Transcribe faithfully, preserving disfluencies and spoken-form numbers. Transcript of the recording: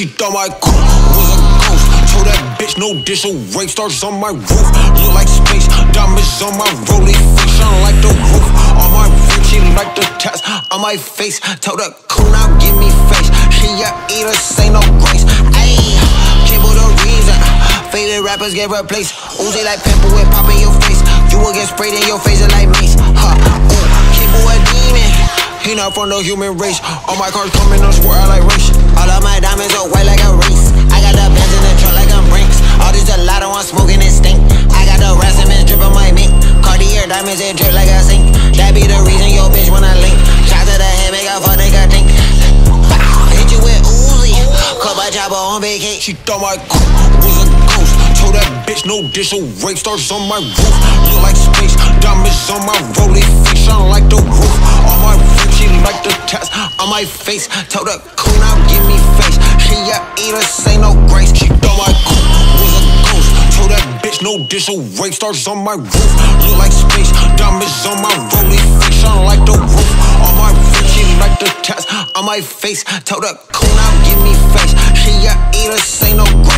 She thought my coupe was a ghost. Told that bitch no dish, so rape stars on my roof. Look like space, diamonds on my rollie face, shine like the roof. On my roof, she like the tats on my face. Told that cool, now give me face. She a eater, say no grace. Ayy, can't put a reason. Faded rappers get replaced. Uzi like pimple with pop in your face. You will get sprayed in your face like mace. Huh, ooh, Kimbo a demon. He not from the human race. All my cars coming on square like race. All of my diamonds are white like a race. I got the bands in the truck like I'm Brinks. All this gelato I'm smoking and stink. I got the racemes drip on my mink. Cartier diamonds it drip like a sink. That be the reason your bitch wanna link. Shot to the head, make a fuck nigga think. Hit you with Uzi. Cup a chopper on vacation. She thought my coupe was a ghost. Told that bitch no dish, so rape stars on my roof. Look like space, diamonds on my rollie face, shine like the roof. On my roof, she like the tats on my face. Told her cool, now give me face. She a eater, say no grace. She thought my coupe was a ghost. Told that bitch no dish, so rape stars on my roof. Look like space, diamonds on my rollie face, shine like the roof. On my roof, she like the tats on my face. Told her cool, now give me face. She a eater, say no grace.